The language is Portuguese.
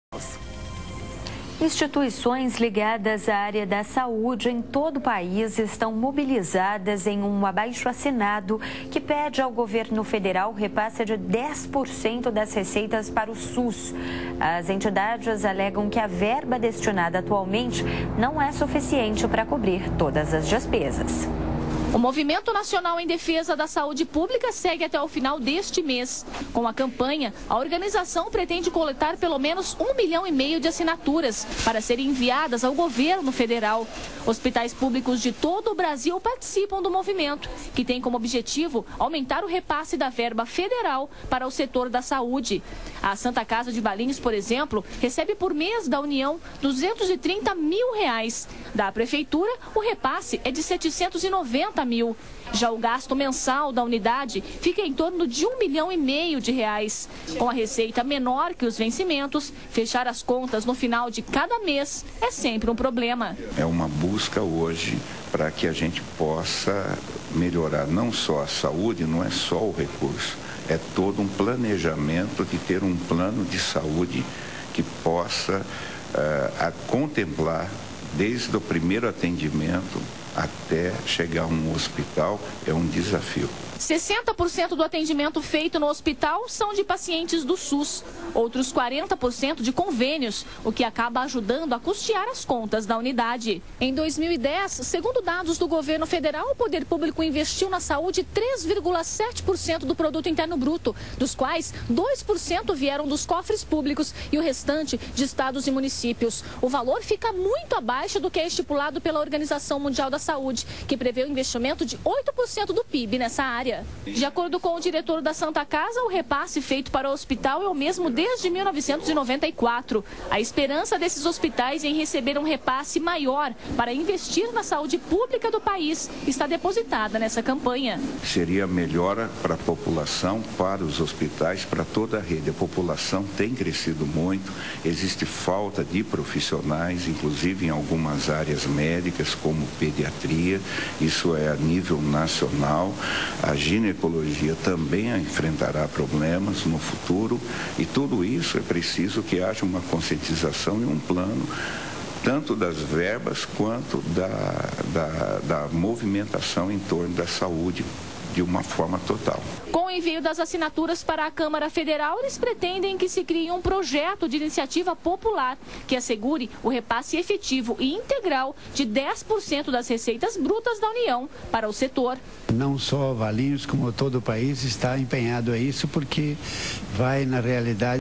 Instituições ligadas à área da saúde em todo o país estão mobilizadas em um abaixo-assinado que pede ao governo federal repasse de 10% das receitas para o SUS. As entidades alegam que a verba destinada atualmente não é suficiente para cobrir todas as despesas. O Movimento Nacional em Defesa da Saúde Pública segue até o final deste mês. Com a campanha, a organização pretende coletar pelo menos 1,5 milhão de assinaturas para serem enviadas ao governo federal. Hospitais públicos de todo o Brasil participam do movimento, que tem como objetivo aumentar o repasse da verba federal para o setor da saúde. A Santa Casa de Valinhos, por exemplo, recebe por mês da União R$230 mil. Da Prefeitura, o repasse é de R$790 mil. Já o gasto mensal da unidade fica em torno de R$1,5 milhão. Com a receita menor que os vencimentos, fechar as contas no final de cada mês é sempre um problema. É uma busca hoje para que a gente possa melhorar não só a saúde, não é só o recurso, é todo um planejamento de ter um plano de saúde que possa contemplar desde o primeiro atendimento até chegar a um hospital, é um desafio. 60% do atendimento feito no hospital são de pacientes do SUS, outros 40% de convênios, o que acaba ajudando a custear as contas da unidade. Em 2010, segundo dados do governo federal, o poder público investiu na saúde 3,7% do produto interno bruto, dos quais 2% vieram dos cofres públicos e o restante de estados e municípios. O valor fica muito abaixo do que é estipulado pela Organização Mundial da Saúde, que prevê um investimento de 8% do PIB nessa área. De acordo com o diretor da Santa Casa, o repasse feito para o hospital é o mesmo desde 1994. A esperança desses hospitais em receber um repasse maior para investir na saúde pública do país está depositada nessa campanha. Seria melhor para a população, para os hospitais, para toda a rede. A população tem crescido muito, existe falta de profissionais, inclusive em algumas áreas médicas, como pediatria, isso é a nível nacional. A ginecologia também enfrentará problemas no futuro e tudo isso é preciso que haja uma conscientização e um plano tanto das verbas quanto da movimentação em torno da saúde de uma forma total. Com o envio das assinaturas para a Câmara Federal, eles pretendem que se crie um projeto de iniciativa popular que assegure o repasse efetivo e integral de 10% das receitas brutas da União para o setor. Não só Valinhos, como todo o país está empenhado a isso, porque vai, na realidade,